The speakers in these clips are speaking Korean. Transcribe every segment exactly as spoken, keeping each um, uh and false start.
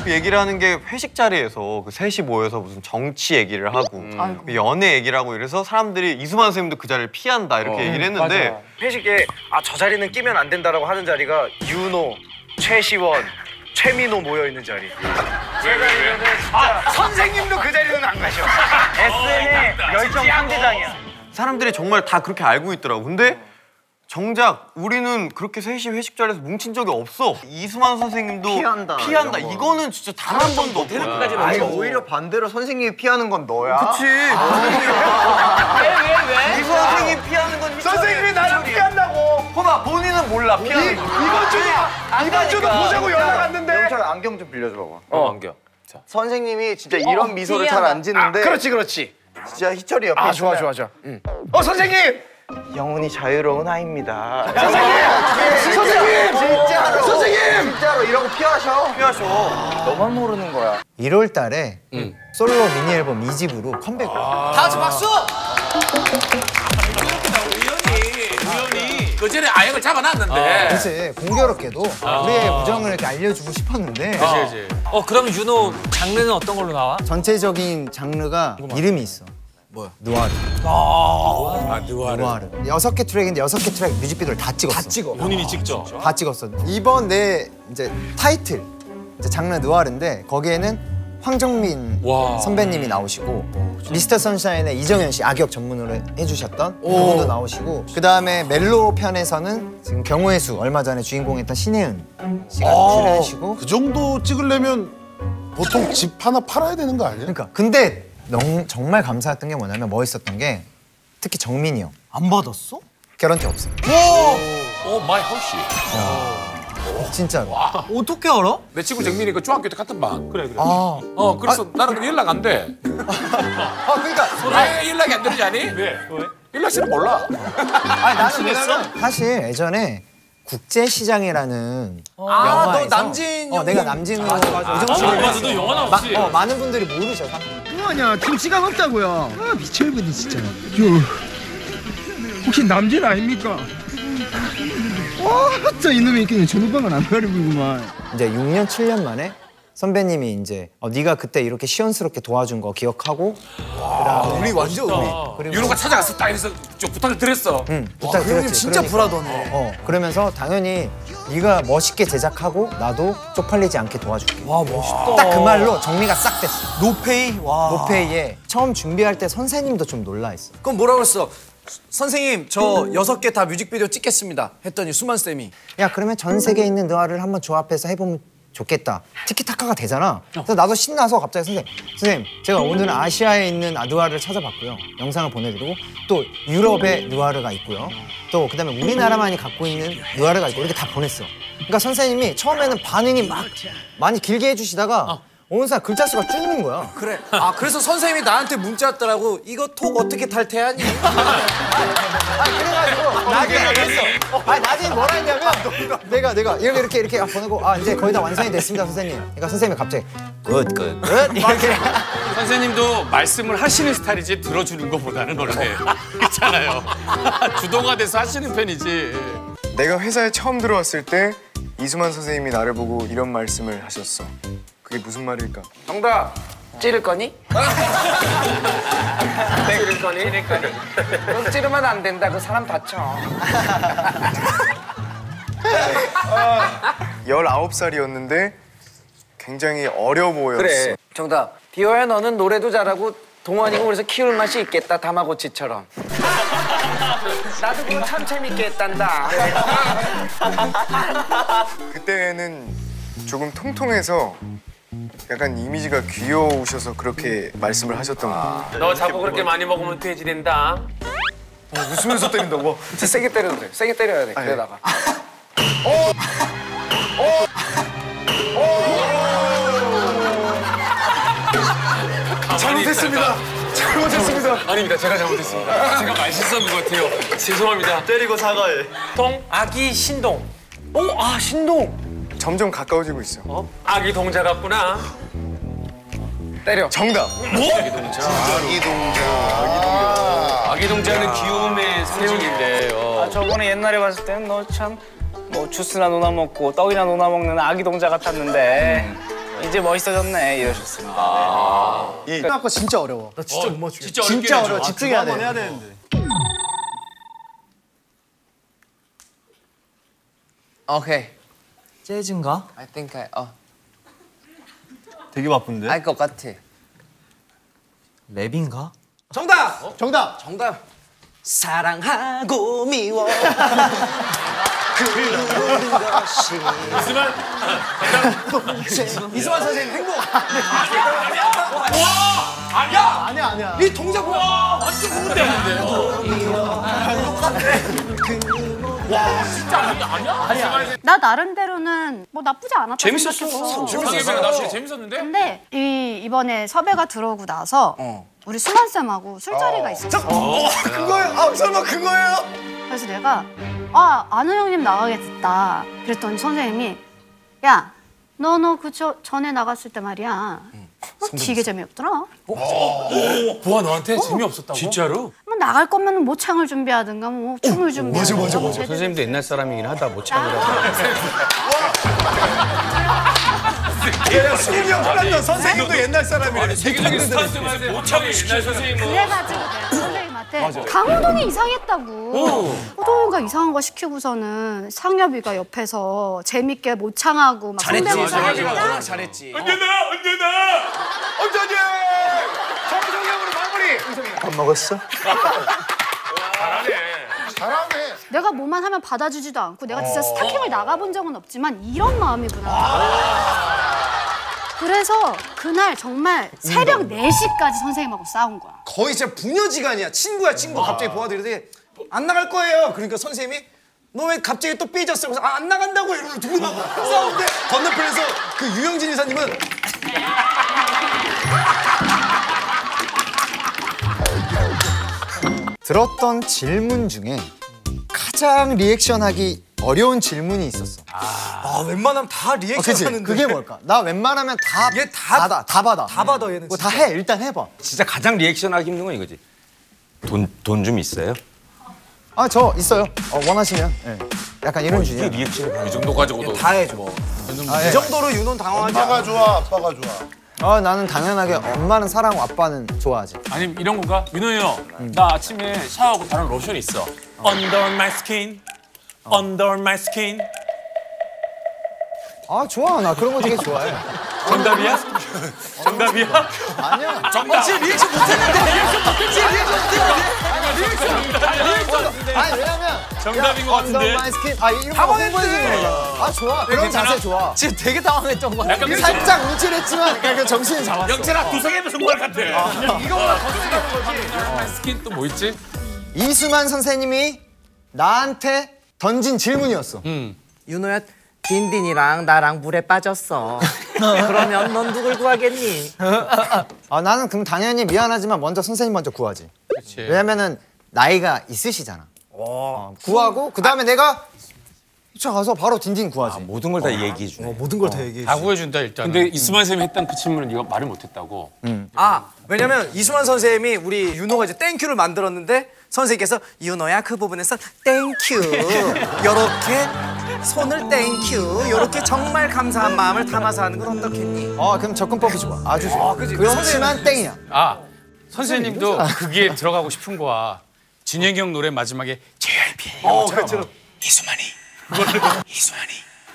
그 얘기를 하는 게 회식 자리에서 그 셋이 모여서 무슨 정치 얘기를 하고 음. 연애 얘기를 하고 이래서 사람들이 이수만 선생님도 그 자리를 피한다 이렇게 어. 얘기를 했는데 맞아. 회식에 아 저 자리는 끼면 안 된다라고 하는 자리가 윤호, 최시원, 최민호 모여 있는 자리. 제 자리는 아 선생님도 그 자리는 안 가셔. 에스엔의 열정 상대장이야. 사람들이 정말 다 그렇게 알고 있더라고. 근데 정작 우리는 그렇게 셋이 회식 자리에서 뭉친 적이 없어. 이수만 선생님도 피한다. 피한다. 이거는 진짜 단 한 번도 없고. 아니 오히려 반대로 선생님이 피하는 건 너야. 그치. 왜 왜 왜? 이수만 선생님이 피하는 건 선생님이 나를 피한다고. 봐봐 본인은 몰라 피하는 거. 이번 주도 이번 주도 보자고 연락 왔는데. 영철 안경 좀 빌려줘 봐봐. 어 안경. 자. 선생님이 진짜 이런 어, 미소를 잘 안 짓는데. 아, 그렇지 그렇지. 진짜 희철이 옆에. 아 좋아 좋아 좋아. 응. 어 선생님. 영혼이 자유로운 아이입니다. 선생님! 선생님! 진짜로! 선생님! 진짜로 이러고 피하셔. 피하셔. 너만 모르는 거야. 일월 달에 응. 솔로 미니 앨범 이 집으로 컴백을. 아 다 같이 박수! 우연히 우연히 그 전에 아역을 잡아놨는데. 아, 그치. 공교롭게도 아. 우리의 우정을 이렇게 알려주고 싶었는데. 그치, 그치. 어 그럼 윤호 장르는 어떤 걸로 나와? 전체적인 장르가 이름이 있어. 뭐야? 누아르. 아, 아 누아르. 누아르. 여섯 개 트랙인데 여섯 개 트랙 뮤직비디오를 다 찍었어. 다 찍어. 본인이 찍죠. 다 찍었어. 이번 내 이제 타이틀 이제 장르 누아르인데 거기에는 황정민 와. 선배님이 나오시고 미스터 선샤인의 이정현 씨 악역 전문으로 해주셨던 그분도 나오시고 그 다음에 멜로 편에서는 지금 경우의 수 얼마 전에 주인공했던 신혜은 씨가 출연하시고. 그 정도 찍으려면 보통 집 하나 팔아야 되는 거 아니야? 그러니까 근데 너, 정말 감사했던 게 뭐냐면 멋있었던 게 특히 정민이 형. 안 받았어? 개런티 없어. 오! 오 마이 허쉬. 진짜로. 와. 어떻게 알아? 내 친구 정민이 그 중학교 때 같은 반. 그래 그래. 아. 어 그래서 아. 나는 연락 안 돼. 아 그러니까 왜 연락이 안 되는지 아니? 왜? 왜? 연락처를 몰라. 아니 나는 왜냐면 사실 예전에 국제시장이라는 아, 영화에서 너 남진 어, 내가 남진으로 맞아, 맞아. 우정 씨를 아, 맞아, 너 영화 나왔지. 어, 많은 분들이 모르셔. 뭐하냐 김치가 없다고요. 아 미쳐버리 진짜. 저 혹시 남진 아닙니까? 아, 진짜 이놈이 그냥 전우방을 안 가리고구만. 이제 육 년, 칠 년 만에 선배님이 이제 어, 네가 그때 이렇게 시원스럽게 도와준 거 기억하고 그다음에 우리 완전 우리. 그리고 윤호가 찾아갔어. 딱 해서 좀 부탁을 드렸어. 응, 부탁 드렸지. 진짜 그러니까, 불하더네. 어, 어, 그러면서 당연히 네가 멋있게 제작하고 나도 쪽팔리지 않게 도와줄게. 와 멋있다. 딱 그 말로 정리가 싹 됐어. 노페이? 와. 노페이에 처음 준비할 때 선생님도 좀 놀라했어. 그럼 뭐라 그랬어? 선생님 저 여섯 개 다 뮤직비디오 찍겠습니다 했더니 수만 쌤이 야 그러면 전 세계에 있는 누아를 한번 조합해서 해보면 좋겠다. 티키타카가 되잖아. 그래서 나도 신나서 갑자기 선생님 선생님 제가 오늘은 아시아에 있는 누아를 찾아봤고요. 영상을 보내드리고 또 유럽에 누아르가 있고요. 또 그다음에 우리나라만이 갖고 있는 누아르가 있고 이렇게 다 보냈어. 그러니까 선생님이 처음에는 반응이 막 많이 길게 해주시다가 어. 어느 날 글자 수가 줄는 거야. 그래. 아 그래서 선생님이 나한테 문자 왔더라고. 이거 톡 어떻게 탈퇴하니? 아 그래가지고 나중에 그랬어. 아 나중에 뭐라 했냐면 내가 내가 이렇게 이렇게 이렇게 보내고 아 이제 거의 다 완성이 됐습니다 선생님. 그러니까 선생님이 갑자기 굿굿굿 이렇게. 선생님도 말씀을 하시는 스타일이지 들어주는 것보다는 원래 있잖아요. 주도가 돼서 하시는 편이지. 내가 회사에 처음 들어왔을 때 이수만 선생님이 나를 보고 이런 말씀을 하셨어. 그게 무슨 말일까? 정답. 찌를 거니? 찌를 거니? 찌를 거니? 너 찌르면 안 된다. 그 사람 다쳐. 열아홉 살이었는데 굉장히 어려 보였어. 그래. 정답. 디오야 너는 노래도 잘하고 동안이고 그래서 키울 맛이 있겠다. 다마고치처럼. 나도 그거 참 재밌게 했단다. 그때는 조금 통통해서 약간 이미지가 귀여우셔서 그렇게 말씀을 하셨던 거. 너 자꾸 그렇게 많이 먹으면 돼지 된다. 어, 웃으면서 때린다고? 진짜 세게 때려도 돼. 세게 때려야 돼. 그러다가. 어! 어! 어! 잘못했습니다. 잘못했습니다. 아닙니다. 제가 잘못했습니다. 제가 말실수한 것 같아요. 죄송합니다. 때리고 사과해. 동? 아기 신동. 오, 아 신동. 점점 가까워지고 있어. 어? 아기 동자 같구나. 때려. 정답. 뭐? 아기 동자. 아기 동자. 아기 동자는 귀여움의 상징인데. 어. 아, 저번에 옛날에 봤을 때는 너 참 뭐 주스나 노나 먹고 떡이나 노나 먹는 아기 동자 같았는데 이제 멋있어졌네 이러셨습니다. 아. 네. 이 아까 진짜 어려워. 나 진짜 못 맞추겠어. 진짜 진짜 어렵긴 어려워. 해줘. 집중해야 한번 돼. 해야 되는데. 오케이. 재즈인가? I think I 어. 되게 바쁜데? 알 것 같아. 랩인가? 정답. 정답. 정답. 사랑하고 미워. 그런 것이. 이수만 이수만 선생님 행복. 아니야. 아니야 아니야. 이 동작 뭐야? 완전 구분되는데. 와 진짜 아니야 아니야. 나 나름대로는 뭐 나쁘지 않았다 재밌었어. 생각했어. 재밌었어. 나 진짜 재밌었는데. 근데 이 이번에 섭외가 들어오고 나서 우리 수만 쌤하고 술자리가 있었어. 어, 그거예요? 아, 설마 그거예요? 그래서 내가 아 아는 형님 나가게 됐다. 그랬더니 선생님이 야 너 너 그 전에 나갔을 때 말이야. 어, 되게 재미없더라. 보아 너한테 재미없었다고? 진짜로? 뭐 나갈 거면 모창을 준비하든가 뭐 춤을 준비하든가. 맞아 맞아 맞아. 선생님도 옛날 사람이긴 하다 모창이라고. 야, 수근이 형 혼났다. 선생님도 옛날 사람이래. 세계적인 스타일을 모창을 시킬 선생님은. 그래가지고 내가 선생님한테 강호동이 이상했다고. 호동이가 이상한 거 시키고서는 상엽이가 옆에서 재밌게 모창하고 막 잘했지. 성대모사 상엽이가 하니까 워낙 잘했지. 언제나 언제나. 언제니? 정성형으로 마무리. 밥 먹었어? 잘하네. 잘하네. 내가 뭐만 하면 받아주지도 않고 내가 진짜 스타킹을 나가본 적은 없지만 이런 마음이구나. 그래서 그날 정말 새벽 네 시까지 선생님하고 싸운 거야. 거의 진짜 부녀지간이야. 친구야 친구. 갑자기 보아도 이러더니 안 나갈 거예요. 그러니까 선생님이 너 왜 갑자기 또 삐졌어? 그래서 아, 안 나간다고 이러고 둘이 막 싸우는데 건너편에서 그 유영진 이사님은 들었던 질문 중에 가장 리액션하기 어려운 질문이 있었어. 아 웬만하면 다 어, 그치? 리액션 하는데 그게 뭘까? 나 웬만하면 다 얘 다- 받아, 다 받아. 다 받아 얘는 뭐 다 해, 일단 해봐. 진짜 가장 리액션하기 힘든 건 이거지. 돈 돈 좀 있어요? 아, 저 있어요. 어, 원하시면. 예. 약간 이런 주제. 리액션을 이 정도 가지고도. 다 해줘. 아, 예. 이 정도로 윤호는 당황하지 않아. 아빠가 좋아, 아빠가 좋아. 어, 나는 당연하게 엄마는 사랑하고 아빠는 좋아하지. 아니 이런 건가? 윤호이 형, 나 아침에 샤워하고 바른 로션 있어. Under my skin, under my skin. 아, 좋아. 나 그런 거 되게 좋아해. 정답이야? 정답이야? 아니야. 어, 지금 리액션 못했는데. 리액션 못했지. 리액션 아니, 왜냐면 정답인 것 언더 같은데. 마이 스킨. 아, 이런 거 당황했대. 홍보해주는 거잖아. 아, 좋아. 그런 괜찮아? 자세 좋아. 지금 되게 당황했던 거야. 약간 살짝 움찔했지만 그냥 정신을 잡았어. 영철아 두성에도 성공할 것 같아. 이거보다 더 쓰는 거지. 스킨 또 뭐 있지? 이수만 선생님이 나한테 던진 질문이었어. 윤호야, 딘딘이랑 나랑 물에 빠졌어. 그러면 넌 누굴 구하겠니? 아, 나는 그럼 당연히 미안하지만 먼저 선생님 먼저 구하지. 그렇지. 왜냐면은 나이가 있으시잖아. 어, 구하고 그 다음에 내가 쫓아가서 바로 딘딘 구하지. 모든 걸 다 얘기해 주네. 모든 걸 다 얘기해. 다 구해준다 일단. 근데 이수만 쌤이 했던 그 질문을 네가 말을 못했다고. 아, 왜냐면 이수만 선생님이 우리 윤호가 이제 땡큐를 만들었는데 선생님께서 윤호야 그 부분에서 땡큐 요렇게 손을 땡큐 요렇게 정말 감사한 마음을 담아서 하는 건 어떻겠니? 어, 그럼 접근법이 좋아. 아주 좋아. 그치. 그렇지만 땡이야. 아 선생님도 그게 들어가고 싶은 거야. 진영이 형 노래 마지막에 제이알피. 어, 그렇죠. 이수만이. 이수만이.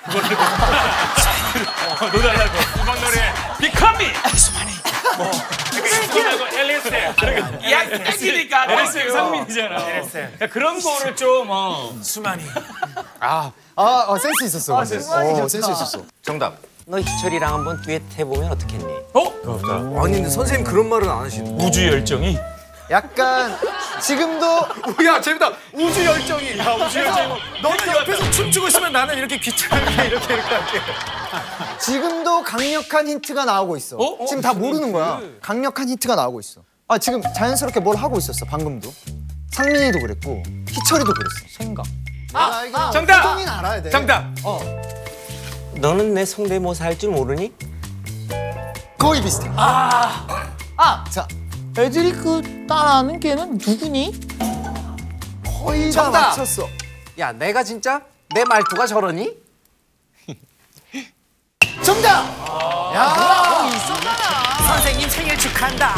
어, 노래하려고. 음악 노래. 비카미. 이수만이. 이수만하고 엘리스. 그러니까 야 땡기니까 엘리스 상민이잖아. 그런 거를 좀 어. 수만이. 아 아, 어, 센스 있었어. 어, 센스 있었어. 정답. 너 희철이랑 한번 듀엣 해보면 어떻겠니? 어? 아니 근데 선생님 그런 말은 안 하시네. 우주 열정이. 약간 지금도 야 재밌다. 우주 열정이. 야 우주 열정이. 너는 옆에서 춤추고 있으면 나는 이렇게 귀찮게 이렇게 이렇게 할게. 지금도 강력한 힌트가 나오고 있어. 어? 지금 다 모르는 거야. 강력한 힌트가 나오고 있어. 아, 지금 자연스럽게 뭘 하고 있었어. 방금도. 상민이도 그랬고 희철이도 그랬어. 생각. 아, 이거 정답! 호동이는 알아야 돼. 정답. 너는 내 성대모사 할 줄 모르니? 거의 비슷해. 아, 아, 자, 애들이 그 따라하는 걔는 누구니? 거의 다 정답! 맞췄어. 야, 내가 진짜 내 말투가 저러니? 정답! 야, 거기 있었잖아. 선생님 생일 축하한다.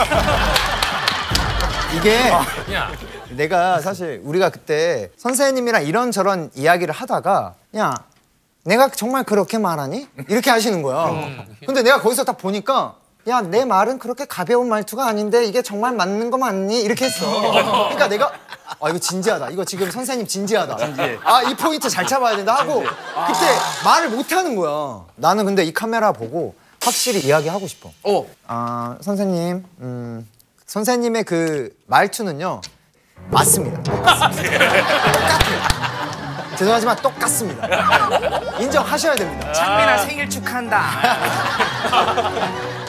이게 내가 사실 우리가 그때 선생님이랑 이런저런 이야기를 하다가 야 내가 정말 그렇게 말하니? 이렇게 하시는 거야. 근데 내가 거기서 딱 보니까 야 내 말은 그렇게 가벼운 말투가 아닌데 이게 정말 맞는 거 맞니? 이렇게 했어. 그러니까 내가 아 이거 진지하다. 이거 지금 선생님 진지하다. 아 이 포인트 잘 잡아야 된다 하고 그때 말을 못 하는 거야. 나는 근데 이 카메라 보고 확실히 이야기하고 싶어. 어. 아 선생님, 음, 선생님의 그 말투는요 맞습니다. 똑같습니다. 똑같아요. 죄송하지만 똑같습니다. 인정하셔야 됩니다. 창민아 생일 축하한다.